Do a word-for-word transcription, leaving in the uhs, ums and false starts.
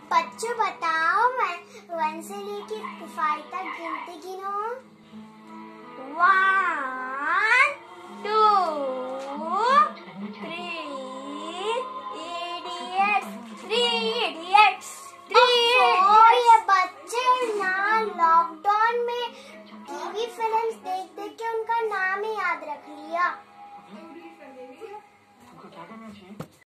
बच्चों बताओ, मैं वन से लेके फाइव तक गिनती गिनो। One two three idiots three idiots three ये बच्चे ना लॉकडाउन में टीवी फिल्म्स देख देख के उनका नाम ही याद रख लिया।